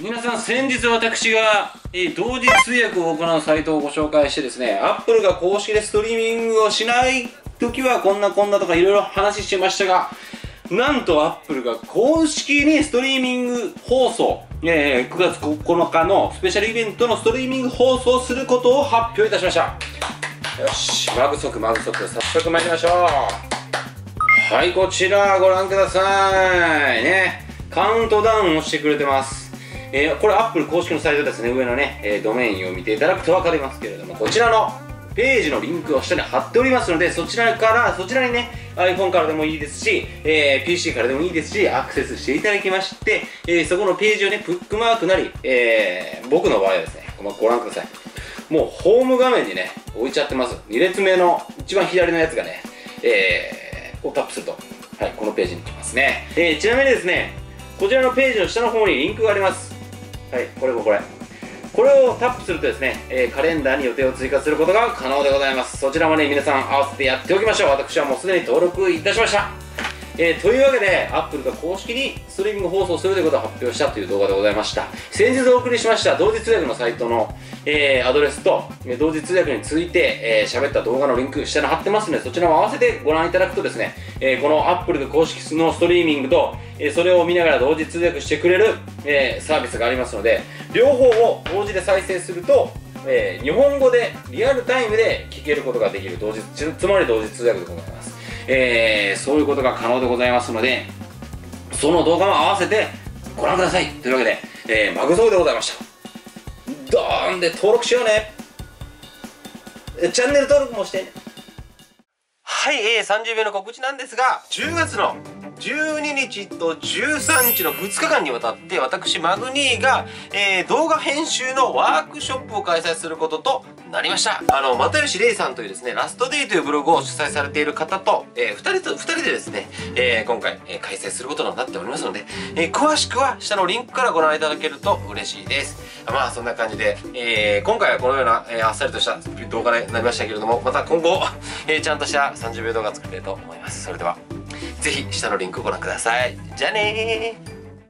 皆さん、先日私が、同時通訳を行うサイトをご紹介してですね、Apple が公式でストリーミングをしない時はこんなとかいろいろ話してましたが、なんと Apple が公式にストリーミング放送、9月9日のスペシャルイベントのストリーミング放送することを発表いたしました。よし、マグ速、早速参りましょう。はい、こちらご覧くださいね。カウントダウンをしてくれてます。これ Apple 公式のサイトですね。上のね、ドメインを見ていただくと分かりますけれども、こちらのページのリンクを下に貼っておりますので、そちらにね、iPhone からでもいいですし、PC からでもいいですし、アクセスしていただきまして、そこのページをね、ブックマークなり、僕の場合はですね、ご覧ください。もうホーム画面にね、置いちゃってます。2列目の一番左のやつがね、をタップすると、はい、このページに来ますね。ちなみにですね、こちらのページの下の方にリンクがあります。はい、これをタップするとですね、カレンダーに予定を追加することが可能でございます。そちらもね、皆さん合わせてやっておきましょう。私はもうすでに登録いたしました。というわけで、Apple が公式にストリーミング放送するということを発表したという動画でございました。先日お送りしました同時通訳のサイトの、アドレスと、同時通訳について喋った動画のリンク下に貼ってますので、そちらも合わせてご覧いただくとですね、この Apple が公式のストリーミングと、それを見ながら同時通訳してくれる、サービスがありますので、両方を同時で再生すると、日本語でリアルタイムで聞けることができるつまり同時通訳でございます。そういうことが可能でございますので、その動画も合わせてご覧ください。というわけで、マグゾウでございました。ドーンで登録しようね。チャンネル登録もしてね。はい、30秒の告知なんですが、10月の12日と13日の2日間にわたって私マグニーが、動画編集のワークショップを開催することとなりました。又吉玲さんというですね、ラストデイというブログを主催されている方と、2人でですね、今回、開催することになっておりますので、詳しくは下のリンクからご覧いただけると嬉しいです。まあそんな感じで、今回はこのような、あっさりとした動画になりましたけれども、また今後、ちゃんとした30秒動画作りたいと思います。それではぜひ下のリンクをご覧ください。じゃあねー。